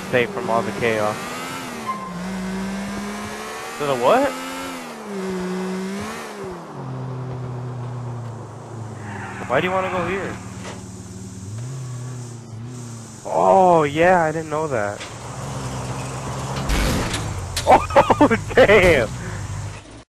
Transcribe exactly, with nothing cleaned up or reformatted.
safe from all the chaos. To the what? Why do you want to go here? Oh, yeah, I didn't know that. Oh, damn!